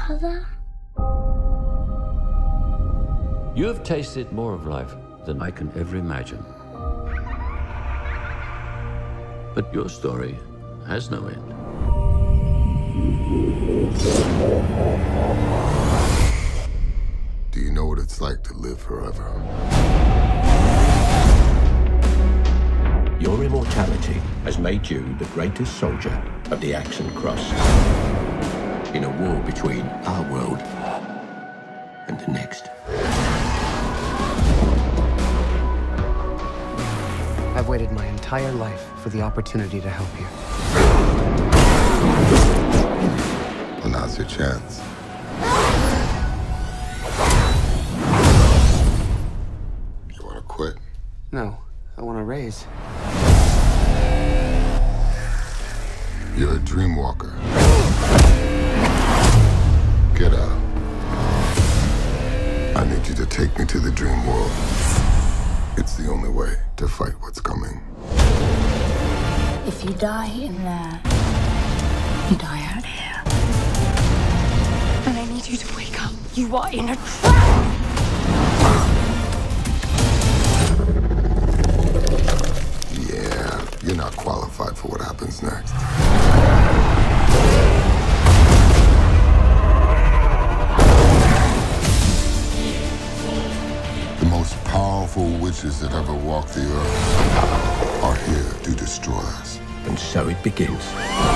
Father? You have tasted more of life than I can ever imagine. But your story has no end. Do you know what it's like to live forever? Your immortality has made you the greatest soldier of the Axe and Cross in a war between our world and the next. I've waited my entire life for the opportunity to help you. Well, now's your chance. You want to quit? No, I want to raise. You're a dream walker. Get out. I need you to take me to the dream world. It's the only way to fight what's coming. If you die in there, you die out here. And I need you to wake up. You are in a trap! Yeah, you're not qualified for what happens next. The most powerful witches that ever walked the earth are here to destroy us. And so it begins.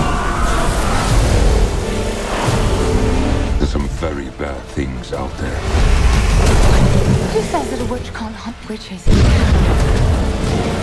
There's some very bad things out there. Who says that a witch can't hunt witches?